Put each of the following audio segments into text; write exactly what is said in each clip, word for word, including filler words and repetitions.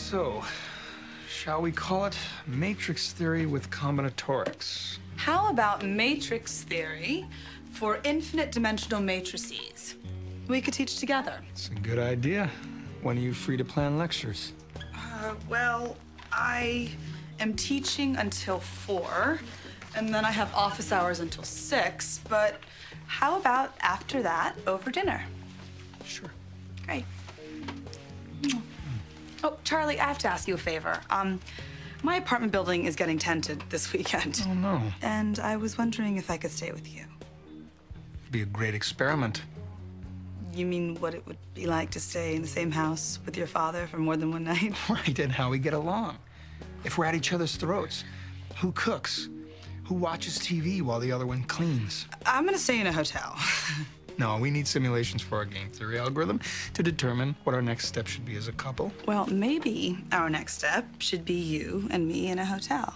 So, shall we call it matrix theory with combinatorics? How about matrix theory for infinite dimensional matrices? We could teach together. It's a good idea. When are you free to plan lectures? Uh, well, I am teaching until four, and then I have office hours until six, but how about after that, over dinner? Sure. Great. Mm. Oh, Charlie, I have to ask you a favor. Um, my apartment building is getting tented this weekend. Oh, no. And I was wondering if I could stay with you. It'd be a great experiment. You mean what it would be like to stay in the same house with your father for more than one night? Right, and how we get along. If we're at each other's throats, who cooks? Who watches T V while the other one cleans? I'm gonna stay in a hotel. No, we need simulations for our game theory algorithm to determine what our next step should be as a couple. Well, maybe our next step should be you and me in a hotel.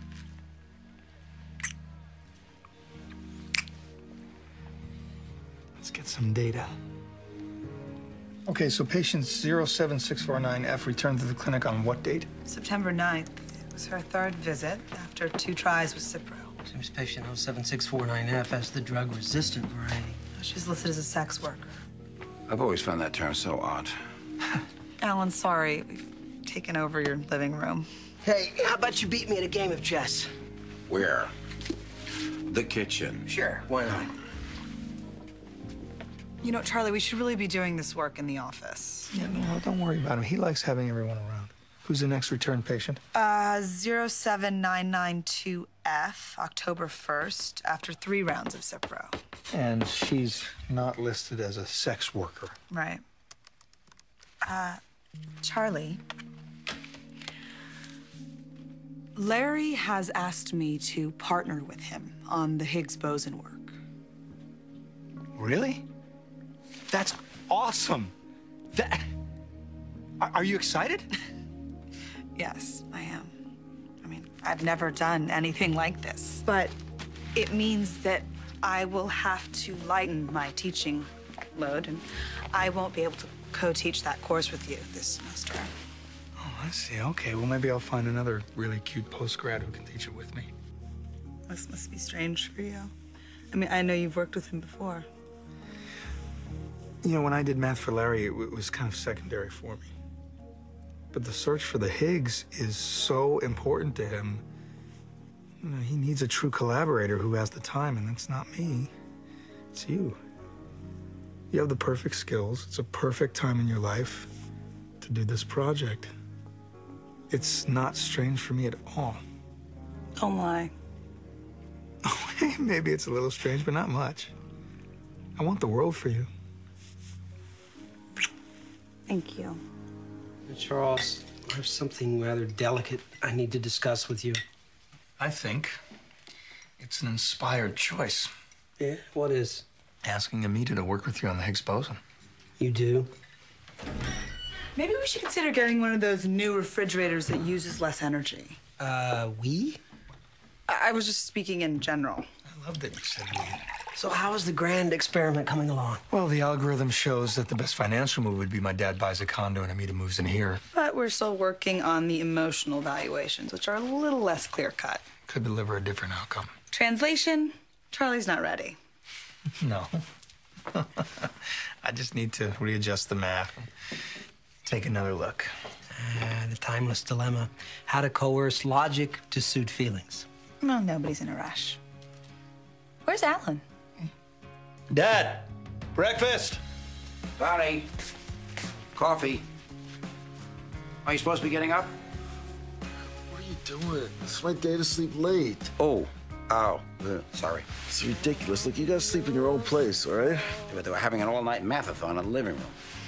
Let's get some data. Okay, so patient zero seven six four nine F returned to the clinic on what date? September ninth. It was her third visit after two tries with Cipro. Seems patient oh seven six four nine F has the drug-resistant variety. She's listed as a sex worker. I've always found that term so odd. Alan, sorry. We've taken over your living room. Hey, how about you beat me at a game of chess? Where? The kitchen. Sure, why not? You know, Charlie, we should really be doing this work in the office. Yeah, no, don't worry about him. He likes having everyone around. Who's the next return patient? Uh, zero seven nine nine two F, October first, after three rounds of Cipro. And she's not listed as a sex worker. Right. Uh, Charlie, Larry has asked me to partner with him on the Higgs boson work. Really? That's awesome. That... Are you excited? Yes, I am. I mean, I've never done anything like this. But it means that I will have to lighten my teaching load, and I won't be able to co-teach that course with you this semester. Oh, I see. Okay, well, maybe I'll find another really cute postgrad who can teach it with me. This must be strange for you. I mean, I know you've worked with him before. You know, when I did math for Larry, it, it was kind of secondary for me. But the search for the Higgs is so important to him. You know, he needs a true collaborator who has the time, and that's not me. It's you. You have the perfect skills. It's a perfect time in your life to do this project. It's not strange for me at all. Don't lie. Maybe it's a little strange, but not much. I want the world for you. Thank you. Charles, I have something rather delicate I need to discuss with you. I think it's an inspired choice. Yeah? What is? Asking Amita to work with you on the Higgs boson. You do? Maybe we should consider getting one of those new refrigerators that uses less energy. Uh, we? I, I was just speaking in general. I love that you said we. So how is the grand experiment coming along? Well, the algorithm shows that the best financial move would be my dad buys a condo and Amita moves in here. But we're still working on the emotional valuations, which are a little less clear-cut. Could deliver a different outcome. Translation, Charlie's not ready. No. I just need to readjust the math and take another look. Uh, the timeless dilemma. How to coerce logic to suit feelings. Well, nobody's in a rush. Where's Alan? Dad, breakfast. Bonnie, coffee. Are you supposed to be getting up? What are you doing? It's my day to sleep late. Oh, oh, uh, sorry. It's ridiculous. Look, you gotta sleep in your own place, all right? But they were having an all-night mathathon in the living room.